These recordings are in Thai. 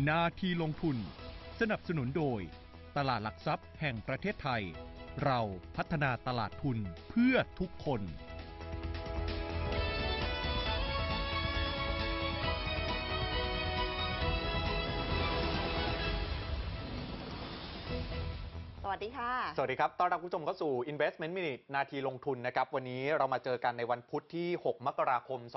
นาทีลงทุนสนับสนุนโดยตลาดหลักทรัพย์แห่งประเทศไทยเราพัฒนาตลาดทุนเพื่อทุกคนสวัสดีค่ะสวัสดีครับต้อนรับผู้ชมเข้าสู่ Investment Minute นาทีลงทุนนะครับวันนี้เรามาเจอกันในวันพุธที่ 6 มกราคม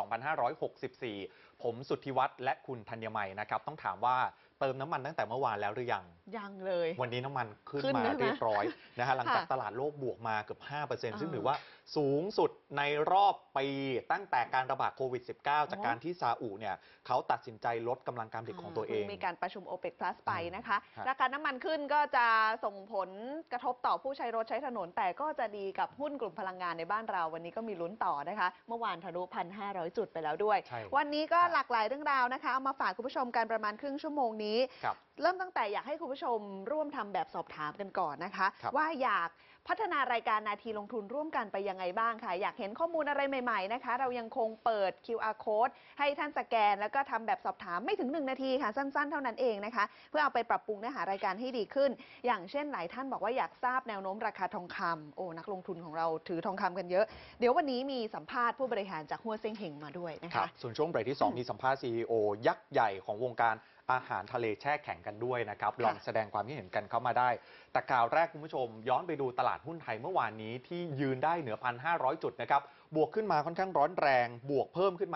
2564 ผมสุทธิวัฒน์และคุณธัญมัยนะครับต้องถามว่าเติมน้ำมันตั้งแต่เมื่อวานแล้วหรือยังเลยวันนี้น้ำมันขึ้นมาเรียบร้อยนะฮะหลังจากตลาดโลกบวกมาเกือบ 5% ซึ่งถือว่าสูงสุดในรอบปีตั้งแต่การระบาดโควิด -19 จากการที่ซาอุเนี่ยเขาตัดสินใจลดกำลังการผลิตของตัวเองมีการประชุม OPEC Plus ไปนะคะราคาน้ำมันขึ้นก็จะส่งผลกระทบต่อผู้ใช้รถใช้ถนนแต่ก็จะดีกับหุ้นกลุ่มพลังงานในบ้านเราวันนี้ก็มีลุ้นต่อนะคะเมื่อวานทะลุ 1,500 จุดไปแล้วด้วยวันนี้ก็หลากหลายเรื่องราวนะคะเอามาฝากคุณผู้ชมกันประมาณครึ่งชั่วโมงนี้เริ่มตั้งแต่อยากให้คุณผู้ชมร่วมทำแบบสอบถามกันก่อนนะคะว่าอยากพัฒนารายการนาทีลงทุนร่วมกันไปยังไงบ้างค่ะอยากเห็นข้อมูลอะไรใหม่ๆนะคะเรายังคงเปิด QR Code ให้ท่านสแกนแล้วก็ทำแบบสอบถามไม่ถึง1 นาทีค่ะสั้นๆเท่านั้นเองนะคะเพื่อเอาไปปรับปรุงเนื้อหารายการให้ดีขึ้นอย่างเช่นหลายท่านบอกว่าอยากทราบแนวโน้มราคาทองคำนักลงทุนของเราถือทองคำกันเยอะเดี๋ยววันนี้มีสัมภาษณ์ผู้บริหารจากฮั่วเซ็งเฮงมาด้วยนะคะส่วนช่วงเบรกที่ 2 มีสัมภาษณ์ CEO ยักษ์ใหญ่ของวงการอาหารทะเลแช่แข็งกันด้วยนะครับลองแสดงความคิดเห็นกันเข้ามาได้แต่ข่าวแรกคุณผู้ชมย้อนไปดูตลาดหุ้นไทยเมื่อวานนี้ที่ยืนได้เหนือ 1,500 จุดนะครับบวกขึ้นมาค่อนข้างร้อนแรงบวกเพิ่มขึ้นมา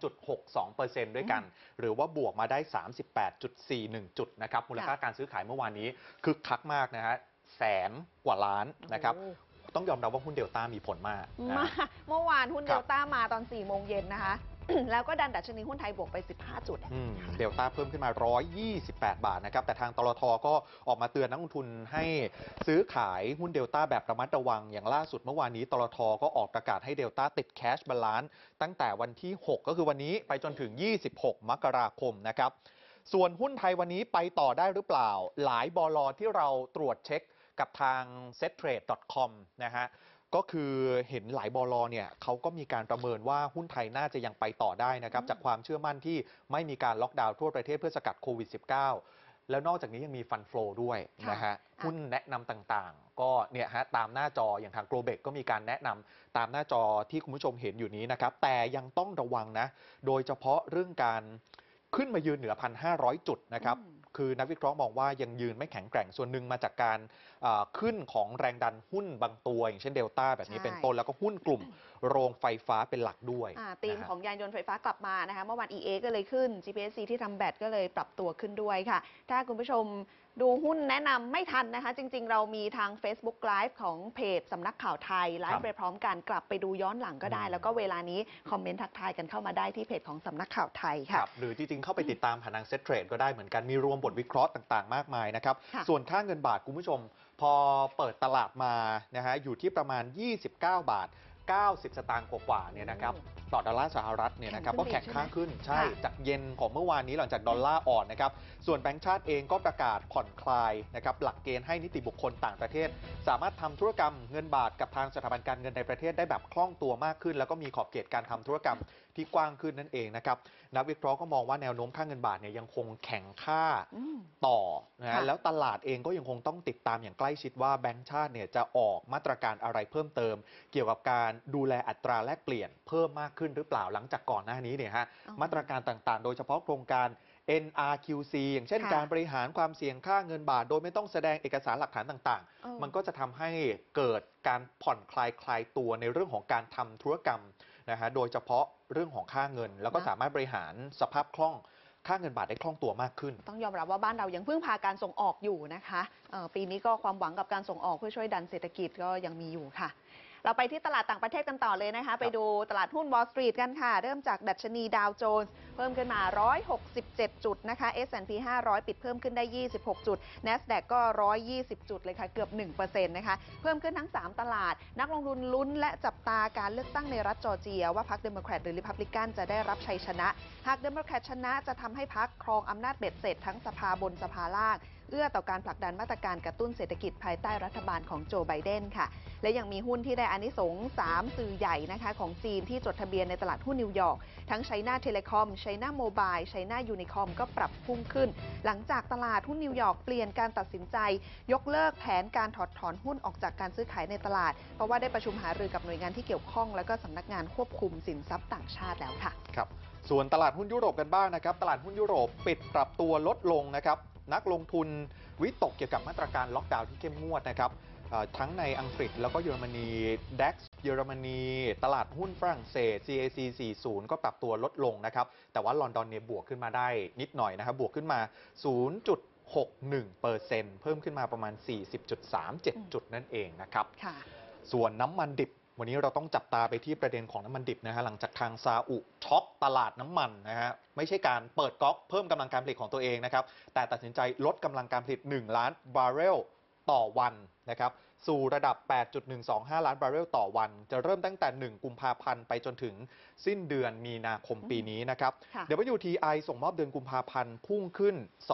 2.62% ด้วยกันหรือว่าบวกมาได้ 38.41 จุดนะครับมูลค่าการซื้อขายเมื่อวานนี้คึกคักมากนะฮะ100,000 กว่าล้านนะครับต้องยอมรับว่าหุ้นเดลต้ามีผลมากเมื่อวานหุ้นเดลต้ามาตอน 4 โมงเย็นนะคะแล้วก็ดันดัชนีหุ้นไทยบวกไป15 จุดเดลต้าเพิ่มขึ้นมา128 บาทนะครับแต่ทางตลท.ก็ออกมาเตือนนักลงทุนให้ซื้อขายหุ้นเดลต้าแบบระมัดระวังอย่างล่าสุดเมื่อวานนี้ตลท.ก็ออกประกาศให้เดลต้าติดแคชบาลานซ์ตั้งแต่วันที่ 6 ก็คือวันนี้ไปจนถึง 26 มกราคมนะครับส่วนหุ้นไทยวันนี้ไปต่อได้หรือเปล่าหลายบล.ที่เราตรวจเช็คกับทาง settrade.com นะฮะก็คือเห็นหลายบล.เนี่ยเขาก็มีการประเมินว่าหุ้นไทยน่าจะยังไปต่อได้นะครับจากความเชื่อมั่นที่ไม่มีการล็อกดาวน์ทั่วประเทศเพื่อสกัดโควิด -19 แล้วนอกจากนี้ยังมีฟันโฟลด้วยนะฮะหุ้นแนะนำต่างๆก็เนี่ยฮะตามหน้าจออย่างทางโกลเบกก็มีการแนะนำตามหน้าจอที่คุณผู้ชมเห็นอยู่นี้นะครับแต่ยังต้องระวังนะโดยเฉพาะเรื่องการขึ้นมายืนเหนือ 1,500 จุดนะครับคือนักวิเคราะห์มองว่ายังยืนไม่แข็งแกร่งส่วนหนึ่งมาจากการขึ้นของแรงดันหุ้นบางตัวอย่างเช่นเดลต้าแบบนี้เป็นต้นแล้วก็หุ้นกลุ่มโรงไฟฟ้าเป็นหลักด้วยธีมของยานยนต์ไฟฟ้ากลับมานะคะเมื่อวาน EA ก็เลยขึ้น GPSC ที่ทำแบตก็เลยปรับตัวขึ้นด้วยค่ะถ้าคุณผู้ชมดูหุ้นแนะนำไม่ทันนะคะจริงๆเรามีทาง Facebook Live ของเพจสำนักข่าวไทยไลฟ์ไปพร้อมกันกลับไปดูย้อนหลังก็ได้แล้วก็เวลานี้คอมเมนต์ทักทายกันเข้ามาได้ที่เพจของสำนักข่าวไทยค่ะหรือจริงๆเข้าไปติดตามผ่านทางเซ็ตเทรดก็ได้เหมือนกันมีรวมบทวิเคราะห์ต่างๆมากมายนะครับส่วนค่าเงินบาทคุณผู้ชมพอเปิดตลาดมานะฮะอยู่ที่ประมาณ29 บาท 90 สตางค์กว่าๆเนี่ยนะครับต่อดอลลาร์สหรัฐเนี่ยนะครับก็แข็งค่าขึ้นใช่จากเย็นของเมื่อวานนี้หลังจากดอลลาร์อ่อนนะครับส่วนแบงก์ชาติเองก็ประกาศผ่อนคลายนะครับหลักเกณฑ์ให้นิติบุคคลต่างประเทศสามารถทำธุรกรรมเงินบาทกับทางสถาบันการเงินในประเทศได้แบบคล่องตัวมากขึ้นแล้วก็มีขอบเขตการทำธุรกรรมที่กว้างขึ้นนั่นเองนะครับนักวิเคราะห์ก็มองว่าแนวโน้มค่าเงินบาทเนี่ยยังคงแข็งค่าต่อนะแล้วตลาดเองก็ยังคงต้องติดตามอย่างใกล้ชิดว่าแบงก์ชาติเนี่ยจะออกมาตรการอะไรเพิ่มเติมเกี่ยวกับการดูแลอัตราแลกเปลี่ยนเพิ่มมากขึ้นหรือเปล่าหลังจากก่อนหน้านี้เนี่ยฮะมาตรการต่างๆโดยเฉพาะโครงการ NRQC อย่างเช่นการบริหารความเสี่ยงค่าเงินบาทโดยไม่ต้องแสดงเอกสารหลักฐานต่างๆมันก็จะทำให้เกิดการผ่อนคลายตัวในเรื่องของการทำธุรกรรมนะฮะโดยเฉพาะเรื่องของค่าเงินแล้วก็สามารถบริหารสภาพคล่องค่าเงินบาทได้คล่องตัวมากขึ้นต้องยอมรับว่าบ้านเรายังพึ่งพาการส่งออกอยู่นะคะปีนี้ก็ความหวังกับการส่งออกเพื่อช่วยดันเศรษฐกิจก็ยังมีอยู่ค่ะเราไปที่ตลาดต่างประเทศกันต่อเลยนะคะไปดูตลาดหุ้น Wall Street กันค่ะเริ่มจากดัชนีดาวโจนส์เพิ่มขึ้นมา167 จุดนะคะ S&P 500 ปิดเพิ่มขึ้นได้26 จุด NASDAQ ก็120 จุดเลยค่ะเกือบ 1% นะคะเพิ่มขึ้นทั้ง3ตลาดนักลงทุนลุ้นและจับตาการเลือกตั้งในรัฐจอร์เจียว่าพรรคเดโมแครตหรือริพับลิกันจะได้รับชัยชนะหากเดโมแครตชนะจะทำให้พรรคครองอำนาจเบ็ดเสร็จทั้งสภาบนสภาล่างเอื้อต่อการผลักดันมาตรการกระตุ้นเศรษฐกิจภายใต้รัฐบาลของโจไบเดนค่ะและยังมีหุ้นที่ได้อานิสงส์3สื่อใหญ่นะคะของจีนที่จดทะเบียนในตลาดหุ้นนิวยอร์กทั้ง China Telecom China Mobile China Unicom ก็ปรับพุ่งขึ้นหลังจากตลาดหุ้นนิวยอร์กเปลี่ยนการตัดสินใจยกเลิกแผนการถอดถอนหุ้นออกจากการซื้อขายในตลาดเพราะว่าได้ประชุมหารือกับหน่วยงานที่เกี่ยวข้องและก็สำนักงานควบคุมสินทรัพย์ต่างชาติแล้วค่ะครับส่วนตลาดหุ้นยุโรปกันบ้างนะครับตลาดหุ้นยุโรปปิดปรับตัวลดลงนะครับนักลงทุนวิตกเกี่ยวกับมาตรการล็อกดาวน์ที่เข้มงวดนะครับทั้งในอังกฤษแล้วก็เยอรมนี DAX เยอรมนีตลาดหุ้นฝรั่งเศส CAC 40 ก็ปรับตัวลดลงนะครับแต่ว่าลอนดอนเนี่ยบวกขึ้นมาได้นิดหน่อยนะครับบวกขึ้นมา 0.61% เพิ่มขึ้นมาประมาณ 40.37 จุดนั่นเองนะครับส่วนน้ำมันดิบวันนี้เราต้องจับตาไปที่ประเด็นของน้ำมันดิบนะฮะหลังจากทางซาอุช็อคตลาดน้ำมันนะฮะไม่ใช่การเปิดก๊อกเพิ่มกำลังการผลิตของตัวเองนะครับแต่ตัดสินใจลดกำลังการผลิต1ล้านบาร์เรลต่อวันนะครับสู่ระดับ 8.125 ล้านบาร์เรลต่อวันจะเริ่มตั้งแต่1กุมภาพันธ์ไปจนถึงสิ้นเดือนมีนาคมปีนี้นะครับ WTI ส่งมอบเดือนกุมภาพันธ์พุ่งขึ้น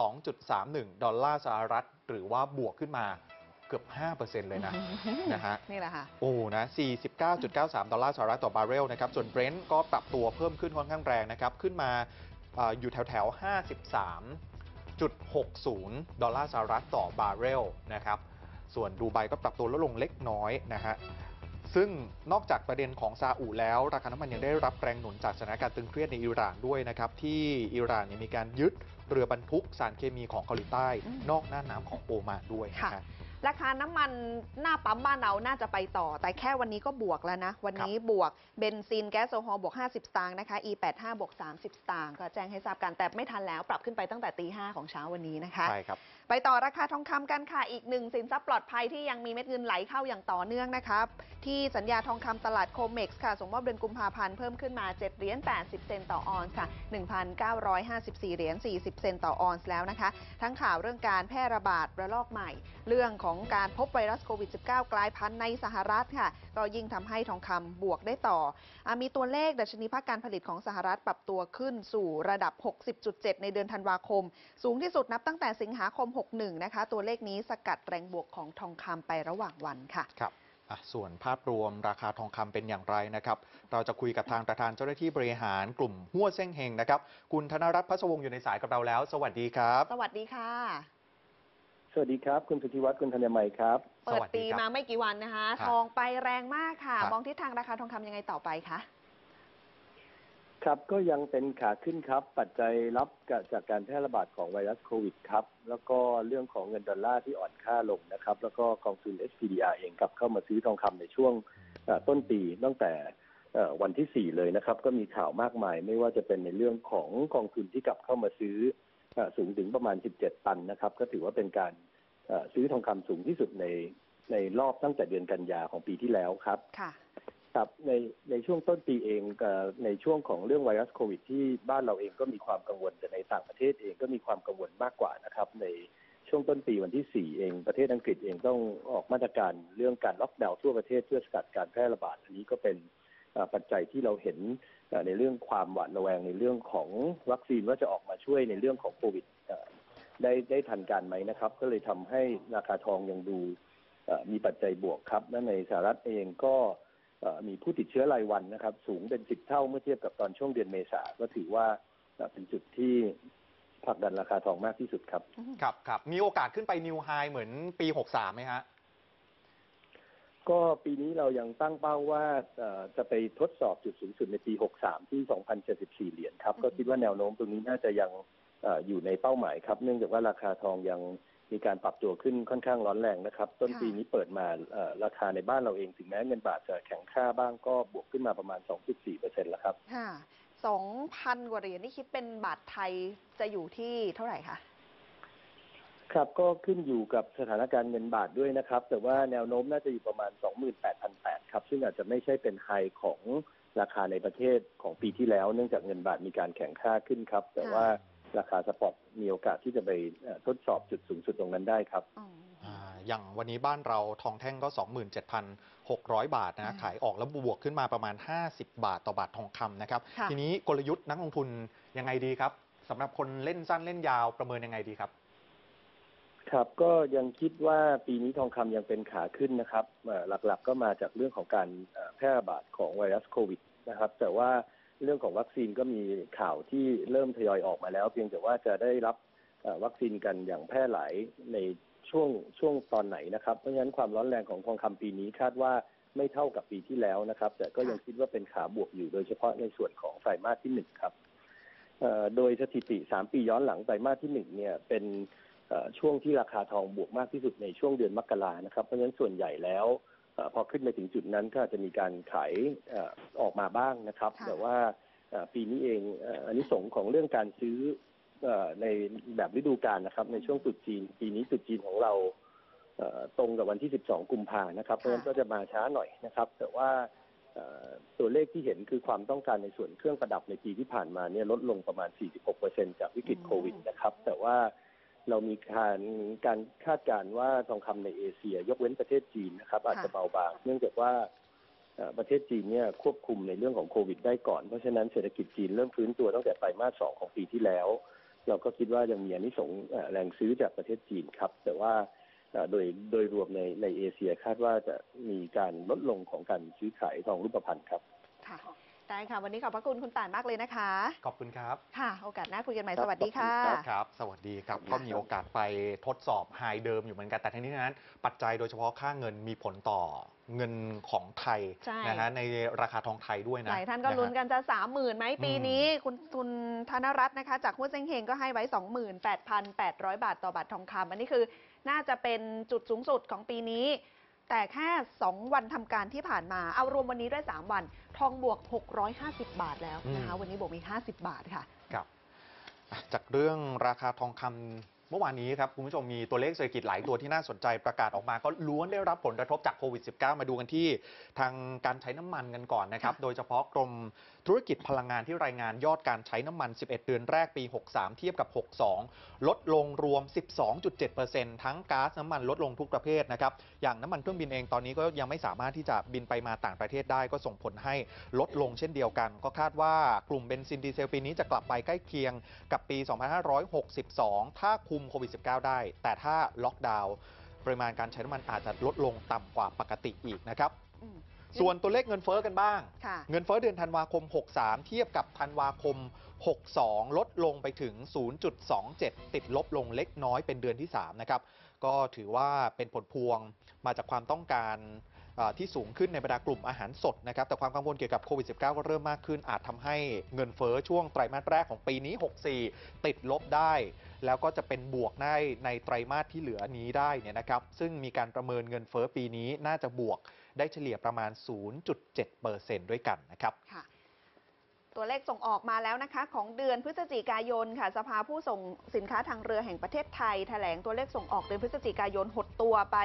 2.31 ดอลลาร์สหรัฐหรือว่าบวกขึ้นมาเกือบ 5% เลยนะฮะนี่แหละค่ะโอ้นะ 49.93 ดอลลาร์สหรัฐต่อบาร์เรลนะครับส่วน Brent ก็ปรับตัวเพิ่มขึ้นค่อนข้างแรงนะครับขึ้นมาอยู่แถวๆ 53.60 ดอลลาร์สหรัฐต่อบาร์เรลนะครับส่วนดูไบก็ปรับตัวลดลงเล็กน้อยนะฮะซึ่งนอกจากประเด็นของซาอุแล้วราคาน้ำมันยังได้รับแรงหนุนจากสถานการณ์ตึงเครียดในอิหร่านด้วยนะครับที่อิหร่านมีการยึดเรือบรรทุกสารเคมีของเกาหลีใต้นอกน่านน้ำของโอมานด้วยนะราคาน้ำมันหน้าปั๊มบ้านเราน่าจะไปต่อแต่แค่วันนี้ก็บวกแล้วนะวันนี้บวกเบนซินแก๊สโซฮอลบวก50 สตางค์นะคะ E85 บวก30 สตางค์ก็แจ้งให้ทราบกันแต่ไม่ทันแล้วปรับขึ้นไปตั้งแต่ตี 5ของเช้าวันนี้นะคะใช่ครับไปต่อราคาทองคำกันค่ะอีกหนึ่งสินทรัพย์ปลอดภัยที่ยังมีเม็ดเงินไหลเข้าอย่างต่อเนื่องนะครับที่สัญญาทองคำตลาดโคเม็กซ์ค่ะส่งมอบเดือนกุมภาพันธ์เพิ่มขึ้นมา7 เหรียญ 80 เซนต์ต่อออนซ์ค่ะ 1,954 เหรียญ 40 เซนต์ต่อออนซ์แล้วนะคะทั้งข่าวเรื่องการแพร่ระบาดระลอกใหม่เรื่องของการพบไวรัสโควิด -19 กลายพันธุ์ในสหรัฐค่ะก็ยิ่งทำให้ทองคำบวกได้ต่อมีตัวเลขดัชนีภาคการผลิตของสหรัฐปรับตัวขึ้นสู่ระดับ 60.7 ในเดือนธันวาคมสูงที่สุดนับตั้งแต่สิงหาคม 61 นะคะตัวเลขนี้สกัดแรงบวกของทองคำไประหว่างวันค่ะครับส่วนภาพรวมราคาทองคำเป็นอย่างไรนะครับเราจะคุยกับทางประธานเจ้าหน้าที่บริหารกลุ่มหัวเส้งเฮงนะครับคุณธนรัตน์ พัชวงศ์อยู่ในสายกับเราแล้วสวัสดีครับสวัสดีค่ะสวัสดีครับคุณสุทธิวัฒน์คุณธัญมัยครับเปิดปีมาไม่กี่วันนะคะทองไปแรงมากค่ะมองทิศทางราคาทองคำยังไงต่อไปคะครับก็ยังเป็นขาขึ้นครับปัจจัยรับจากการแพร่ระบาดของไวรัสโควิดครับแล้วก็เรื่องของเงินดอลลาร์ที่อ่อนค่าลงนะครับแล้วก็กองทุน SPDR เองกลับเข้ามาซื้อทองคำในช่วงต้นปีตั้งแต่วันที่4เลยนะครับก็มีข่าวมากมายไม่ว่าจะเป็นในเรื่องของกองทุนที่กลับเข้ามาซื้อสูงถึงประมาณ17 ตันนะครับก็ถือว่าเป็นการซื้อทองคำสูงที่สุดในรอบตั้งแต่เดือนกันยาของปีที่แล้วครับครับในช่วงต้นปีเองในช่วงของเรื่องไวรัสโควิดที่บ้านเราเองก็มีความกังวลแต่ในต่างประเทศเองก็มีความกังวลมากกว่านะครับในช่วงต้นปีวันที่4เองประเทศอังกฤษเองต้องออกมาตรการเรื่องการล็อกดาวน์ทั่วประเทศเพื่อสกัดการแพร่ระบาดอันนี้ก็เป็นปัจจัยที่เราเห็นในเรื่องความหวาดระแวงในเรื่องของวัคซีนว่าจะออกมาช่วยในเรื่องของโควิดได้ทันการไหมนะครับก็เลยทำให้ราคาทองยังดูมีปัจจัยบวกครับและในสหรัฐเองก็มีผู้ติดเชื้อรายวันนะครับสูงเป็น10 เท่าเมื่อเทียบกับตอนช่วงเดือนเมษาก็ถือว่าเป็นจุดที่ผลักดันราคาทองมากที่สุดครับครับมีโอกาสขึ้นไปนิวไฮเหมือนปี63ไหมฮะก็ปีนี้เรายังตั้งเป้าว่าจะไปทดสอบจุดสูงสุดในปี63ที่ 2,074 เหรียญครับก็คิดว่าแนวโน้มตรงนี้น่าจะยังอยู่ในเป้าหมายครับเนื่องจากว่าราคาทองยังมีการปรับตัวขึ้นค่อนข้างร้อนแรงนะครับต้นปีนี้เปิดมาราคาในบ้านเราเองถึงแม้เงินบาทจะแข็งค่าบ้างก็บวกขึ้นมาประมาณ 2.4% แล้วครับค่ะ 2,000 กว่าเหรียญนี่คิดเป็นบาทไทยจะอยู่ที่เท่าไหร่คะครับก็ขึ้นอยู่กับสถานการณ์เงินบาทด้วยนะครับแต่ว่าแนวโน้มน่าจะอยู่ประมาณ 28,800 ครับซึ่งอาจจะไม่ใช่เป็นไฮของราคาในประเทศของปีที่แล้วเนื่องจากเงินบาทมีการแข็งค่าขึ้นครับแต่ว่าราคาสปอตมีโอกาสที่จะไปทดสอบจุดสูงสุดตรงนั้นได้ครับอย่างวันนี้บ้านเราทองแท่งก็ 27,600 บาทนะขายออกแล้วบวกขึ้นมาประมาณ50 บาทต่อบาททองคำนะครับทีนี้กลยุทธ์นักลงทุนยังไงดีครับสำหรับคนเล่นสั้นเล่นยาวประเมินยังไงดีครับคครับก็ยังคิดว่าปีนี้ทองคำยังเป็นขาขึ้นนะครับหลักๆก็มาจากเรื่องของการแพร่ระบาดของไวรัสโควิดนะครับแต่ว่าเรื่องของวัคซีนก็มีข่าวที่เริ่มทยอยออกมาแล้วเพียงแต่ว่าจะได้รับวัคซีนกันอย่างแพร่หลายในช่วงตอนไหนนะครับเพราะฉะนั้นความร้อนแรงของทองคำปีนี้คาดว่าไม่เท่ากับปีที่แล้วนะครับแต่ก็ยังคิดว่าเป็นขาบวกอยู่โดยเฉพาะในส่วนของไตรมาสที่1ครับโดยสถิติ3ปีย้อนหลังไตรมาสที่1เนี่ยเป็นช่วงที่ราคาทองบวกมากที่สุดในช่วงเดือนมกรานะครับเพราะฉะนั้นส่วนใหญ่แล้วพอขึ้นไปถึงจุดนั้นก็จะมีการขายออกมาบ้างนะครับแต่ว่าปีนี้เองอานิสงส์ของเรื่องการซื้อในแบบฤดูกาลนะครับในช่วงตรุษจีนปีนี้ตรุษจีนของเราตรงกับวันที่12กุมภาพันธ์นะครับเพราะฉะนั้นก็จะมาช้าหน่อยนะครับแต่ว่าตัวเลขที่เห็นคือความต้องการในส่วนเครื่องประดับในปีที่ผ่านมาเนี่ยลดลงประมาณ 46% จากวิกฤตโควิดนะครับแต่ว่าเรามีการคาดการณ์ว่าทองคำในเอเชียยกเว้นประเทศจีนนะครับอาจจะเบาบางเนื่องจากว่าประเทศจีนเนี่ยควบคุมในเรื่องของโควิดได้ก่อนเพราะฉะนั้นเศรษฐกิจจีนเริ่มฟื้นตัวตั้งแต่ไตรมาส2ของปีที่แล้วเราก็คิดว่ายังมีอานิสงส์แรงซื้อจากประเทศจีนครับแต่ว่าโดยรวมในเอเชียคาดว่าจะมีการลดลงของการซื้อขายทองรูปพรรณครับค่ะได้ค่ะวันนี้ขอบพระคุณคุณต่ายมากเลยนะคะขอบคุณครับค่ะโอกาสหน้าคุยกันใหม่สวัสดีค่ะครับสวัสดีครับก็มีโอกาสไปทดสอบไฮเดิมอยู่เหมือนกันแต่ทั้งนี้ทั้งนั้นปัจจัยโดยเฉพาะค่าเงินมีผลต่อเงินของไทยนะฮะในราคาทองไทยด้วยนะหลายท่านก็ลุ้นกันจะ30,000ไหมปีนี้คุณธนรัตน์นะคะจากหุ้นเซ็งเฮงก็ให้ไว้ 28,800 บาทต่อบาททองคำอันนี้คือน่าจะเป็นจุดสูงสุดของปีนี้แต่แค่2วันทำการที่ผ่านมาเอารวมวันนี้ด้วย3วันทองบวก650 บาทแล้วนะคะวันนี้บวกมี50 บาทค่ะครับจากเรื่องราคาทองคำเมื่อวานนี้ครับคุณผู้ชมมีตัวเลขเศรษฐกิจหลายตัวที่น่าสนใจประกาศออกมาก็ล้วนได้รับผลกระทบจากโควิด -19 มาดูกันที่ทางการใช้น้ำมันกันก่อนนะครับโดยเฉพาะกรมธุรกิจพลังงานที่รายงานยอดการใช้น้ำมัน11เดือนแรกปี63เทียบกับ62ลดลงรวม 12.7% ทั้งก๊าซน้ำมันลดลงทุกประเภทนะครับอย่างน้ำมันเครื่องบินเองตอนนี้ก็ยังไม่สามารถที่จะบินไปมาต่างประเทศได้ก็ส่งผลให้ลดลงเช่นเดียวกันก็คาดว่ากลุ่มเบนซินดีเซลปีนี้จะกลับไปใกล้เคียงกับปี2562ถ้าคุมโควิด -19 ได้แต่ถ้าล็อกดาวน์ปริมาณการใช้น้ำมันอาจจะลดลงต่ำกว่าปกติอีกนะครับส่วนตัวเลขเงินเฟ้อกันบ้างเงินเฟ้อเดือนธันวาคม63เทียบกับธันวาคม62ลดลงไปถึง 0.27 ติดลบลงเล็กน้อยเป็นเดือนที่3นะครับก็ถือว่าเป็นผลพวงมาจากความต้องการที่สูงขึ้นในบรรดากลุ่มอาหารสดนะครับแต่ความกังวลเกี่ยวกับโควิด -19 ก็เริ่มมากขึ้นอาจทำให้เงินเฟ้อช่วงไตรมาสแรกของปีนี้64ติดลบได้แล้วก็จะเป็นบวกได้ในไตรมาสที่เหลือนี้ได้เนี่ยนะครับซึ่งมีการประเมินเงินเฟ้อปีนี้น่าจะบวกได้เฉลี่ยประมาณ 0.7% ด้วยกันนะครับตัวเลขส่งออกมาแล้วนะคะของเดือนพฤศจิกายนค่ะสภาผู้ส่งสินค้าทางเรือแห่งประเทศไทยแถลงตัวเลขส่งออกเดือนพฤศจิกายนหดตัวไป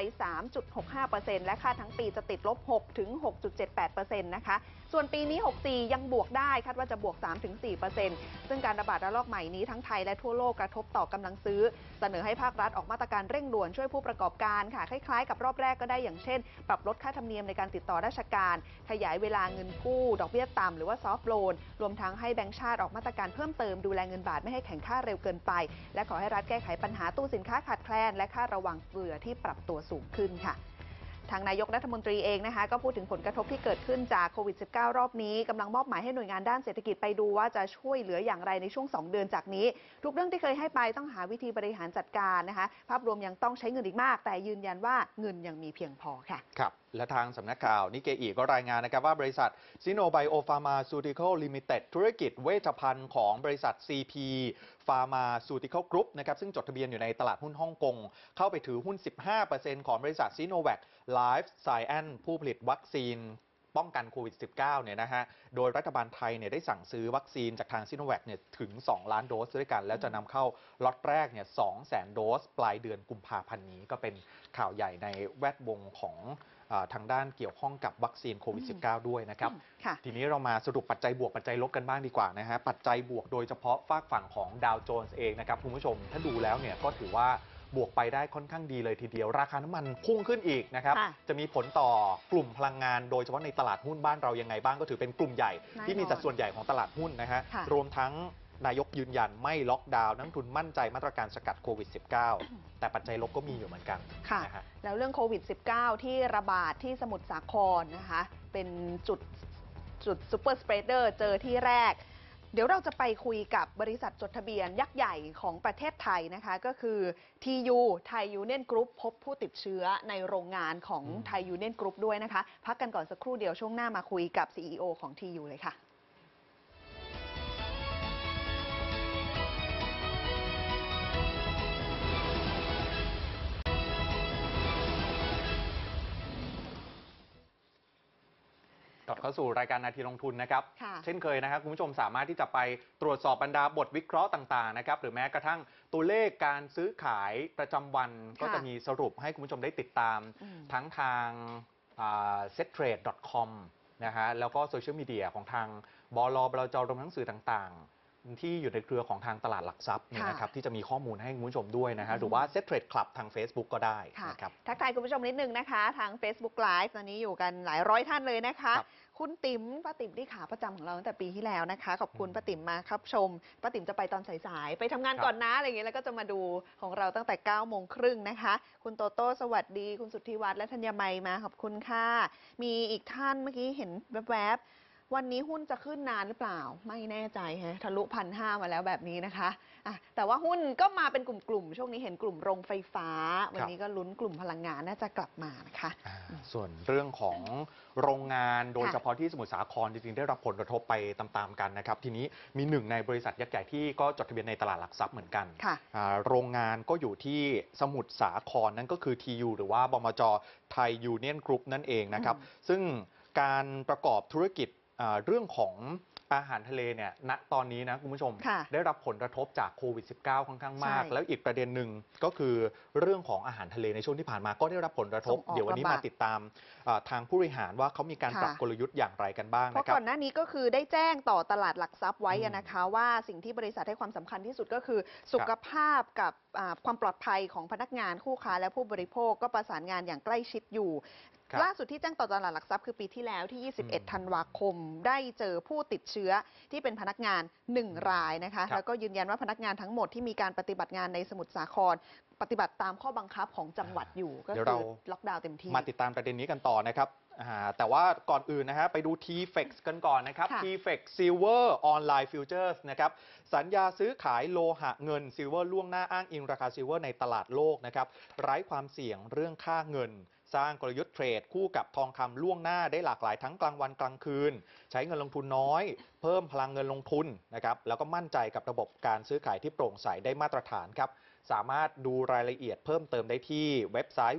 3.65% และคาดทั้งปีจะติดลบ 6 ถึง 6.78% นะคะส่วนปีนี้ 64 ยังบวกได้คาดว่าจะบวก 3-4% ซึ่งการระบาดระลอกใหม่นี้ทั้งไทยและทั่วโลกกระทบต่อกำลังซื้อเสนอให้ภาครัฐออกมาตรการเร่งด่วนช่วยผู้ประกอบการค่ะคล้ายๆกับรอบแรกก็ได้อย่างเช่นปรับลดค่าธรรมเนียมในการติดต่อราชการขยายเวลาเงินกู้ดอกเบี้ยต่ำหรือว่าซอฟท์โลนรวมทั้งให้แบงก์ชาติออกมาตรการเพิ่มเติมดูแลเงินบาทไม่ให้แข็งค่าเร็วเกินไปและขอให้รัฐแก้ไขปัญหาตู้สินค้าขาดแคลนและค่าระวังเกลือที่ปรับตัวสูงขึ้นค่ะทางนายกรัฐมนตรีเองนะคะก็พูดถึงผลกระทบที่เกิดขึ้นจากโควิด -19 รอบนี้กำลังมอบหมายให้หน่วยงานด้านเศรษฐกิจไปดูว่าจะช่วยเหลืออย่างไรในช่วง2 เดือนจากนี้ทุกเรื่องที่เคยให้ไปต้องหาวิธีบริหารจัดการนะคะภาพรวมยังต้องใช้เงินอีกมากแต่ยืนยันว่าเงินยังมีเพียงพอค่ะครับและทางสำนักข่าวนิเกอิก็รายงานนะครับว่าบริษัทซิโนไบโอฟาร์มาซูติคอลลิมิเต็ดธุรกิจเวชภัณฑ์ของบริษัท CP Pharmaceutical Group นะครับซึ่งจดทะเบียนอยู่ในตลาดหุ้นฮ่องกงเข้าไปถือหุ้น 15% ของบริษัท Sinovac Life Science ผู้ผลิตวัคซีนป้องกันโควิด -19 เนี่ยนะฮะโดยรัฐบาลไทยเนี่ยได้สั่งซื้อวัคซีนจากทางซิโนแวคเนี่ยถึง2 ล้านโดสด้วยกันแล้วจะนำเข้าล็อตแรกเนี่ย 200,000 โดสปลายเดือนกุมภาพันธ์นี้ก็เป็นข่าวใหญ่ในแวดวงของทางด้านเกี่ยวข้องกับวัคซีนโควิด -19 ด้วยนะครับทีนี้เรามาสรุปปัจจัยบวกปัจจัยลบกันบ้างดีกว่านะฮะปัจจัยบวกโดยเฉพาะฝากฝั่งของดาวโจนส์เองนะครับคุณผู้ชมถ้าดูแล้วเนี่ยก็ถือว่าบวกไปได้ค่อนข้างดีเลยทีเดียวราคาน้ำมันพุ่งขึ้นอีกนะครับจะมีผลต่อกลุ่มพลังงานโดยเฉพาะในตลาดหุ้นบ้านเรายังไงบ้างก็ถือเป็นกลุ่มใหญ่ที่มีสัดส่วนใหญ่ของตลาดหุ้นนะฮะรวมทั้งนายกยืนยันไม่ล็อกดาวน์นักลงทุนมั่นใจมาตรการสกัดโควิด -19 แต่ปัจจัยลบก็มีอยู่เหมือนกันค่ะนะฮะแล้วเรื่องโควิด -19 ที่ระบาดที่สมุทรสาครนะคะเป็นจุดซูเปอร์สเปรดเดอร์เจอที่แรก เดี๋ยวเราจะไปคุยกับบริษัทจดทะเบียนยักษ์ใหญ่ของประเทศไทยนะคะก็คือ TU ไทยยูเนียนกรุ๊ปพบผู้ติดเชื้อในโรงงานของไทยยูเนียนกรุ๊ปด้วยนะคะพักกันก่อนสักครู่เดียวช่วงหน้ามาคุยกับ CEO ของ TU เลยค่ะกลับเข้าสู่รายการนาทีลงทุนนะครับค่ะเช่นเคยนะครับคุณผู้ชมสามารถที่จะไปตรวจสอบบรรดาบทวิเคราะห์ต่างๆนะครับหรือแม้กระทั่งตัวเลขการซื้อขายประจำวันก็จะมีสรุปให้คุณผู้ชมได้ติดตามทั้งทางsettrade.com นะฮะแล้วก็โซเชียลมีเดียของทางบล.บลจ.รวมทั้งสื่อต่างๆที่อยู่ในเครือของทางตลาดหลักทรัพย์เนี่ยนะครับที่จะมีข้อมูลให้คุณผู้ชมด้วยนะฮะหรือว่า Set Trade Club ทาง Facebook ก็ได้นะครับทักทายคุณผู้ชมนิดนึงนะคะทาง Facebook Live ตอนนี้อยู่กันหลายร้อยท่านเลยนะคะคุณติ๋มป้าติ๋มที่ขาประจำของเราตั้งแต่ปีที่แล้วนะคะขอบคุณป้าติ๋มมาครับชมป้าติ๋มจะไปตอนสายๆไปทำงานก่อนนะอะไรอย่างเงี้ยแล้วก็จะมาดูของเราตั้งแต่ 9:30 น.นะคะคุณโตโต้สวัสดีคุณสุทธิวัฒน์และธัญมัยมาขอบคุณค่ะมีอีกท่านเมื่อกี้เห็นแวบๆวันนี้หุ้นจะขึ้นนานหรือเปล่าไม่แน่ใจฮะทะลุ 1,500 มาแล้วแบบนี้นะคะแต่ว่าหุ้นก็มาเป็นกลุ่มๆช่วงนี้เห็นกลุ่มโรงไฟฟ้าวันนี้ก็ลุ้นกลุ่มพลังงานน่าจะกลับมานะคะส่วนเรื่องของโรงงานโดยเฉพาะที่สมุทรสาครจริงๆได้รับผลกระทบไปตามๆกันนะครับทีนี้มีหนึ่งในบริษัทยักษ์ใหญ่ที่ก็จดทะเบียนในตลาดหลักทรัพย์เหมือนกันโรงงานก็อยู่ที่สมุทรสาครนั่นก็คือ TU หรือว่าบมจ.ไทยยูเนียนกรุ๊ปนั่นเองนะครับซึ่งการประกอบธุรกิจเรื่องของอาหารทะเลเนี่ยณตอนนี้นะคุณผู้ชมได้รับผลกระทบจากโควิด -19 ค่อนข้างมากแล้วอีกประเด็นหนึ่งก็คือเรื่องของอาหารทะเลในช่วงที่ผ่านมาก็ได้รับผลกระทบเดี๋ยววันนี้มาติดตามทางผู้บริหารว่าเขามีการปรับกลยุทธ์อย่างไรกันบ้างนะครับเพราะก่อนหน้านี้ก็คือได้แจ้งต่อตลาดหลักทรัพย์ไว้นะคะว่าสิ่งที่บริษัทให้ความสำคัญที่สุดก็คือสุขภาพกับความปลอดภัยของพนักงานคู่ค้าและผู้บริโภคก็ประสานงานอย่างใกล้ชิดอยู่ล่าสุดที่แจ้งต่อตลาดหลักทรัพย์คือปีที่แล้วที่ 21 ธันวาคมได้เจอผู้ติดเชื้อที่เป็นพนักงาน 1 รายนะคะแล้วก็ยืนยันว่าพนักงานทั้งหมดที่มีการปฏิบัติงานในสมุทรสาครปฏิบัติตามข้อบังคับของจังหวัดอยู่ก็คือล็อกดาวน์เต็มที่มาติดตามประเด็นนี้กันต่อนะครับแต่ว่าก่อนอื่นนะฮะไปดู TFEX กันก่อนนะครับ TFEX Silver Online Futures นะครับสัญญาซื้อขายโลหะเงินซิลเวอร์ล่วงหน้าอ้างอิงราคาซิลเวอร์ในตลาดโลกนะครับไร้ความเสี่ยงเรื่องค่าเงินสร้างกลยุทธ์เทรดคู่กับทองคำล่วงหน้าได้หลากหลายทั้งกลางวันกลางคืนใช้เงินลงทุนน้อยเพิ่มพลังเงินลงทุนนะครับแล้วก็มั่นใจกับระบบการซื้อขายที่โปร่งใสได้มาตรฐานครับสามารถดูรายละเอียดเพิ่มเติมได้ที่เว็บไซต์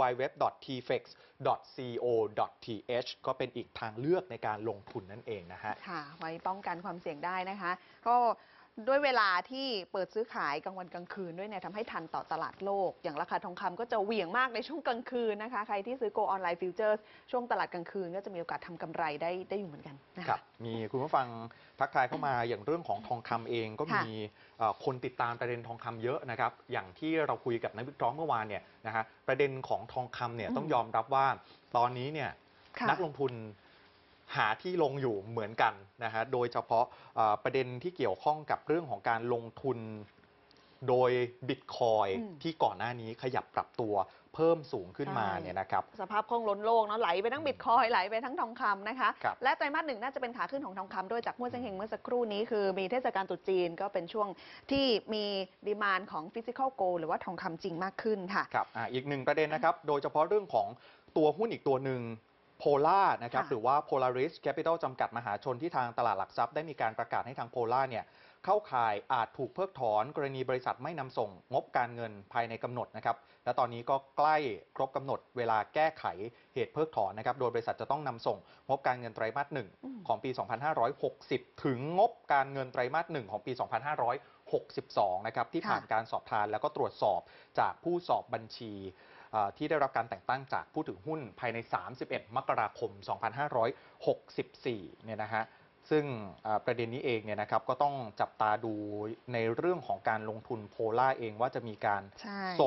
www.tfex.co.th ก็เป็นอีกทางเลือกในการลงทุนนั่นเองนะฮะค่ะไว้ป้องกันความเสี่ยงได้นะคะก็ด้วยเวลาที่เปิดซื้อขายกลางวันกลางคืนด้วยเนี่ยทำให้ทันต่อตลาดโลกอย่างราคาทองคำก็จะเหวี่ยงมากในช่วงกลางคืนนะคะใครที่ซื้อ Go Online Futures ช่วงตลาดกลางคืนก็จะมีโอกาสทำกำไรได้อยู่เหมือนกันนะครับมีคุณผู้ฟังทักทายเข้ามาอย่างเรื่องของทองคำเองก็มีคนติดตามประเด็นทองคำเยอะนะครับอย่างที่เราคุยกับนักวิเคราะห์เมื่อวานเนี่ยนะฮะประเด็นของทองคำเนี่ยต้องยอมรับว่าตอนนี้เนี่ยนักลงทุนหาที่ลงอยู่เหมือนกันนะฮะโดยเฉพาะประเด็นที่เกี่ยวข้องกับเรื่องของการลงทุนโดยบิตคอยที่ก่อนหน้านี้ขยับปรับตัวเพิ่มสูงขึ้นมาเนี่ยนะครับสภาพคล่องล้นโลกเนาะไหลไปทั้งบิตคอยไหลไปทั้งทองคำนะคะและไตรมาส 1น่าจะเป็นขาขึ้นของทองคำด้วยจากมั่วเซ็งเฮงเมื่อสักครู่นี้คือมีเทศกาลตรุษจีนก็เป็นช่วงที่มีดีมานด์ของฟิสิคอลโกลด์หรือว่าทองคำจริงมากขึ้นค่ะครับอีกหนึ่งประเด็นนะครับโดยเฉพาะเรื่องของตัวหุ้นอีกตัวหนึ่งโพล่านะครับหรือว่า Polaris Capital จำกัดมหาชนที่ทางตลาดหลักทรัพย์ได้มีการประกาศให้ทางโพล่าเนี่ยเข้าข่ายอาจถูกเพิกถอนกรณีบริษัทไม่นำส่งงบการเงินภายในกำหนดนะครับและตอนนี้ก็ใกล้ครบกำหนดเวลาแก้ไขเหตุเพิกถอนนะครับโดยบริษัทจะต้องนำส่งงบการเงินไตรมาส 1ของปี 2560ถึงงบการเงินไตรมาส 1ของปี 2562นะครับที่ผ่านการสอบทานแล้วก็ตรวจสอบจากผู้สอบบัญชีที่ได้รับการแต่งตั้งจากผู้ถือหุ้นภายใน 31 มกราคม 2564 เนี่ยนะฮะซึ่งประเด็นนี้เองเนี่ยนะครับก็ต้องจับตาดูในเรื่องของการลงทุนโพล่าเองว่าจะมีการส่ง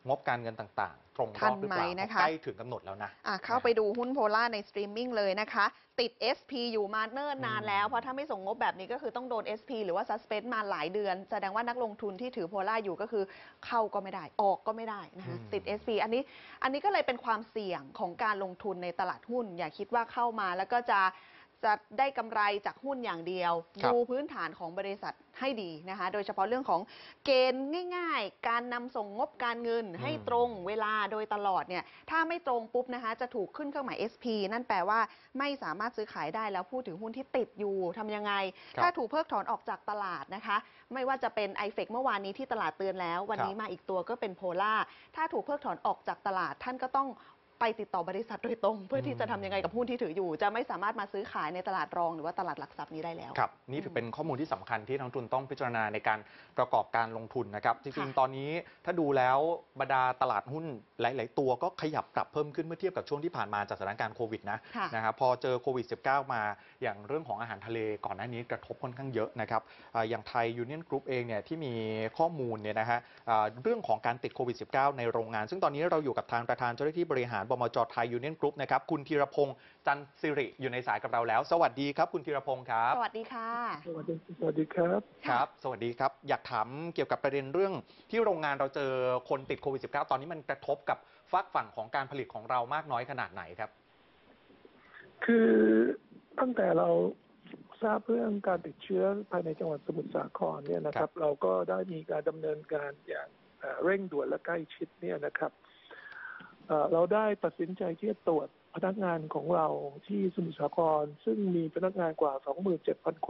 งบการเงินต่างๆ ตรงรอบหรือเปล่าใกล้ถึงกำหนดแล้วนะเข้าไปดูหุ้นโพล่าในสตรีมมิ่งเลยนะคะติด SP อยู่มาเนิ่นนานแล้วเพราะถ้าไม่ส่งงบแบบนี้ก็คือต้องโดน SP หรือว่า suspend มาหลายเดือนแสดงว่านักลงทุนที่ถือโพล่าอยู่ก็คือเข้าก็ไม่ได้ออกก็ไม่ได้นะคะติด SP อันนี้ก็เลยเป็นความเสี่ยงของการลงทุนในตลาดหุ้นอย่าคิดว่าเข้ามาแล้วก็จะได้กำไรจากหุ้นอย่างเดียวดูพื้นฐานของบริษัทให้ดีนะคะโดยเฉพาะเรื่องของเกณฑ์ง่ายๆการนำส่งงบการเงินให้ตรงเวลาโดยตลอดเนี่ยถ้าไม่ตรงปุ๊บนะคะจะถูกขึ้นเครื่องหมาย SP นั่นแปลว่าไม่สามารถซื้อขายได้แล้วพูดถึงหุ้นที่ติดอยู่ทำยังไงถ้าถูกเพิกถอนออกจากตลาดนะคะไม่ว่าจะเป็น iFEX เมื่อวานนี้ที่ตลาดเตือนแล้ววันนี้มาอีกตัวก็เป็นโพล่าถ้าถูกเพิกถอนออกจากตลาดท่านก็ต้องไปติดต่อบริษัทโดยตรงเพื่อที่จะทำยังไงกับหุ้นที่ถืออยู่จะไม่สามารถมาซื้อขายในตลาดรองหรือว่าตลาดหลักทรัพย์นี้ได้แล้วครับนี่ถือเป็นข้อมูลที่สำคัญที่นักลงทุนต้องพิจารณาในการประกอบการลงทุนนะครับจริงๆตอนนี้ถ้าดูแล้วบรรดาตลาดหุ้นหลายๆตัวก็ขยับปรับเพิ่มขึ้นเมื่อเทียบกับช่วงที่ผ่านมาจากสถานการณ์โควิดนะครับพอเจอโควิด -19 มาอย่างเรื่องของอาหารทะเลก่อนหน้านี้กระทบค่อนข้างเยอะนะครับอย่างไทยยูเนี่ยนกรุ๊ปเองเนี่ยที่มีข้อมูลเนี่ยนะฮะเรื่องของการติดโควิด -19 ในโรงงานซึ่งตอนนี้เราอยู่กับทางประธานเจ้าหน้าที่บริหารบมจ.ไทยยูเนี่ยนกรุ๊ปนะครับคุณธีรพงษ์จันทร์สิริอยู่ในสายกับเราแล้วสวัสดีครับคุณธีรพงษ์ครับสวัสดีค่ะสวัสดีครับครับสวัสดีครับอยากถามเกี่ยวกับประเด็นเรื่องที่โรงงานเราเจอคนติดโควิด -19 ตอนนี้มันกระทบกับฝักฝั่งของการผลิตของเรามากน้อยขนาดไหนครับคือตั้งแต่เราทราบเรื่องการติดเชื้อภายในจังหวัดสมุทรสาครเนี่ยนะครับเราก็ได้มีการดำเนินการอย่างเร่งด่วนและใกล้ชิดเนี่ยนะครับเราได้ตัดสินใจที่จะตรวจพนักงานของเราที่สมุทรสาครซึ่งมีพนักงานกว่า 27,000 คน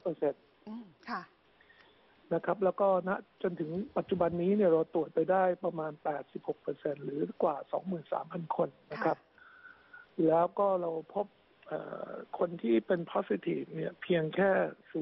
100% ค่ะนะครับแล้วก็ณจนถึงปัจจุบันนี้เนี่ยเราตรวจไปได้ประมาณ 86%หรือกว่า 23,000 คนนะครับแล้วก็เราพบคนที่เป็น positive เนี่ยเพียงแค่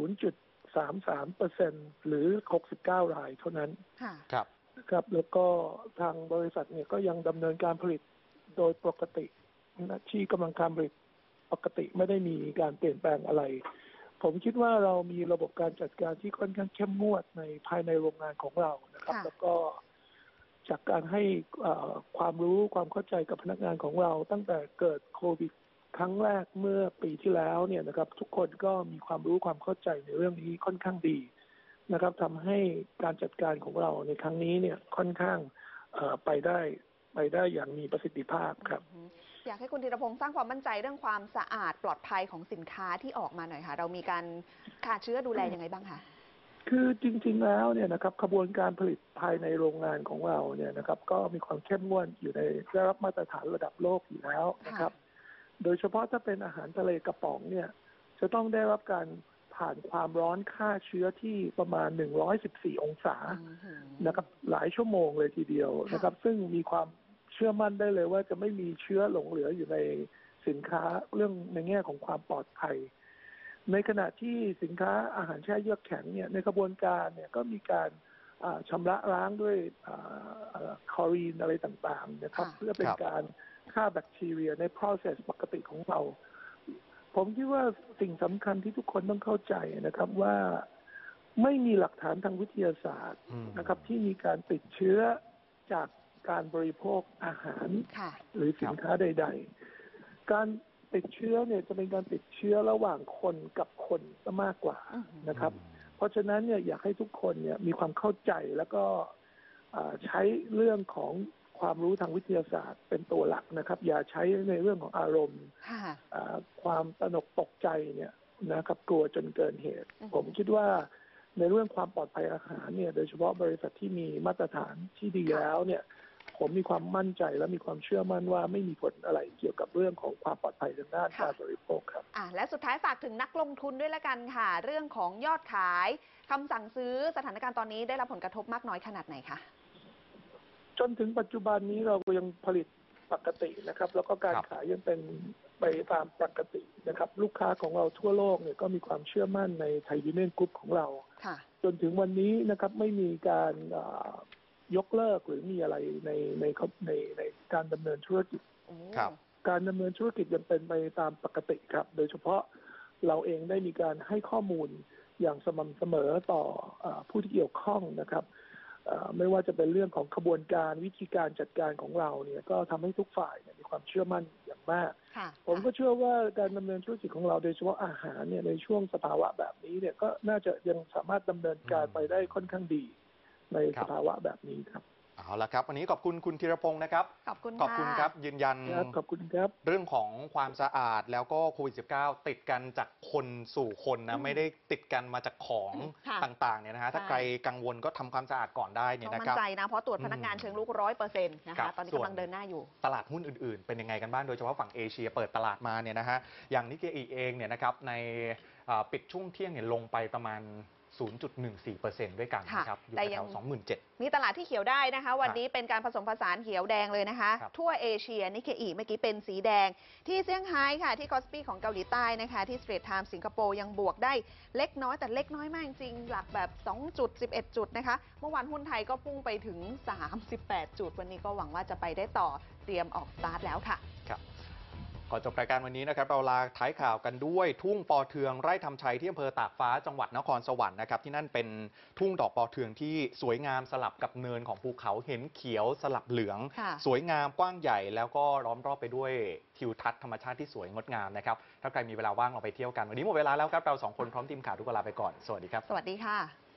0.33% หรือ 69 รายเท่านั้นครับครับแล้วก็ทางบริษัทเนี่ยก็ยังดำเนินการผลิตโดยปกติที่กำลังการผลิตปกติไม่ได้มีการเปลี่ยนแปลงอะไรผมคิดว่าเรามีระบบการจัดการที่ค่อนข้างเข้มงวดในภายในโรงงานของเรานะครับแล้วก็จากการให้ความรู้ความเข้าใจกับพนักงานของเราตั้งแต่เกิดโควิดครั้งแรกเมื่อปีที่แล้วเนี่ยนะครับทุกคนก็มีความรู้ความเข้าใจในเรื่องนี้ค่อนข้างดีนะครับทำให้การจัดการของเราในครั้งนี้เนี่ยค่อนข้างไปได้อย่างมีประสิทธิภาพครับอยากให้คุณธีรพงษ์สร้างความมั่นใจเรื่องความสะอาดปลอดภัยของสินค้าที่ออกมาหน่อยค่ะเรามีการฆ่าเชื้อดูแลยังไงบ้างคะคือจริงๆแล้วเนี่ยนะครับกระบวนการผลิตภายในโรงงานของเราเนี่ยนะครับก็มีความเข้มงวดอยู่ในได้รับมาตรฐานระดับโลกอยู่แล้วนะครับโดยเฉพาะถ้าเป็นอาหารทะเลกระป๋องเนี่ยจะต้องได้รับการผ่านความร้อนฆ่าเชื้อที่ประมาณ114องศานะครับหลายชั่วโมงเลยทีเดียวนะครับซึ่งมีความเชื่อมั่นได้เลยว่าจะไม่มีเชื้อหลงเหลืออยู่ในสินค้าเรื่องในแง่ของความปลอดภัยในขณะที่สินค้าอาหารแช่เยือกแข็งเนี่ยในกระบวนการเนี่ยก็มีการชำระล้างด้วยคลอรีนอะไรต่างๆนะครับเพื่อเป็นการฆ่าแบคทีเรียใน process ปกติของเราผมคิดว่าสิ่งสำคัญที่ทุกคนต้องเข้าใจนะครับว่าไม่มีหลักฐานทางวิทยาศาสตร์นะครับที่มีการติดเชื้อจากการบริโภคอาหารหรือสินค้าใดๆการติดเชื้อเนี่ยจะเป็นการติดเชื้อระหว่างคนกับคนซะมากกว่านะครับเพราะฉะนั้นเนี่ยอยากให้ทุกคนเนี่ยมีความเข้าใจแล้วก็ใช้เรื่องของความรู้ทางวิทยาศาสตร์เป็นตัวหลักนะครับอย่าใช้ในเรื่องของอารมณ์ความตระหนกตกใจเนี่ยนะครับกลัวจนเกินเหตุผมคิดว่าในเรื่องความปลอดภัยอาหารเนี่ยโดยเฉพาะบริษัทที่มีมาตรฐานที่ดีแล้วเนี่ยผมมีความมั่นใจและมีความเชื่อมั่นว่าไม่มีผลอะไรเกี่ยวกับเรื่องของความปลอดภัยทางด้านการบริโภคครับและสุดท้ายฝากถึงนักลงทุนด้วยละกันค่ะเรื่องของยอดขายคำสั่งซื้อสถานการณ์ตอนนี้ได้รับผลกระทบมากน้อยขนาดไหนคะจนถึงปัจจุบันนี้เรายังผลิตปกตินะครับแล้วก็การขายยังเป็นไปตามปกตินะครับลูกค้าของเราทั่วโลกเนี่ยก็มีความเชื่อมั่นในไทยยูเนี่ยนกรุ๊ปของเราจนถึงวันนี้นะครับไม่มีการยกเลิกหรือมีอะไรในการดำเนินธุรกิจการดำเนินธุรกิจยังเป็นไปตามปกติครับโดยเฉพาะเราเองได้มีการให้ข้อมูลอย่างสม่ำเสมอต่อผู้ที่เกี่ยวข้องนะครับไม่ว่าจะเป็นเรื่องของขบวนการวิธีการจัดการของเราเนี่ยก็ทำให้ทุกฝ่ายเนี่ยมีความเชื่อมั่นอย่างมากผมก็เชื่อว่าการดำเนินธุรกิจของเราโดยเฉพาะอาหารเนี่ยในช่วงสภาวะแบบนี้เนี่ยก็น่าจะยังสามารถดำเนินการไปได้ค่อนข้างดีในสภาวะแบบนี้ครับเอาละครับวันนี้ขอบคุณคุณธีรพงศ์นะครับขอบคุณครับยืนยันขอบคุณครับเรื่องของความสะอาดแล้วก็โควิด -19 ติดกันจากคนสู่คนนะไม่ได้ติดกันมาจากของต่างๆเนี่ยนะฮะถ้าใครกังวลก็ทำความสะอาดก่อนได้เนี่ยนะครับมั่นใจนะเพราะตรวจพนักงานเชิงลุก 100% นะคะตอนนี้กำลังเดินหน้าอยู่ตลาดหุ้นอื่นๆเป็นยังไงกันบ้างโดยเฉพาะฝั่งเอเชียเปิดตลาดมาเนี่ยนะฮะอย่างนิกเกอิเองเนี่ยนะครับในปิดช่วงเที่ยงเนี่ยลงไปประมาณ0.14% ด้วยกันนะครับอยู่แถว 27,000 มีตลาดที่เขียวได้นะคะวันนี้เป็นการผสมผสานเขียวแดงเลยนะคะทั่วเอเชียนิกเกอิเมื่อกี้เป็นสีแดงที่เซี่ยงไฮ้ค่ะที่คอสปี้ของเกาหลีใต้นะคะที่สเตรทไทม์สิงคโปร์ยังบวกได้เล็กน้อยแต่เล็กน้อยมากจริงหลักแบบ2.11 จุดนะคะเมื่อวานหุ้นไทยก็พุ่งไปถึง38 จุดวันนี้ก็หวังว่าจะไปได้ต่อเตรียมออกสตาร์ทแล้วค่ะก่อนจบรายการวันนี้นะครับเราลาท้ายข่าวกันด้วยทุ่งปอเทืองไร่ทำชัยที่อำเภอตากฟ้าจังหวัดนครสวรรค์นะครับที่นั่นเป็นทุ่งดอกปอเทืองที่สวยงามสลับกับเนินของภูเขาเห็นเขียวสลับเหลืองสวยงามกว้างใหญ่แล้วก็ล้อมรอบไปด้วยทิวทัศน์ธรรมชาติที่สวยงดงามนะครับถ้าใครมีเวลาว่างเราไปเที่ยวกันวันนี้หมดเวลาแล้วครับเรา2 คนพร้อมทีมข่าวทุกคนลาไปก่อนสวัสดีครับสวัสดีค่ะ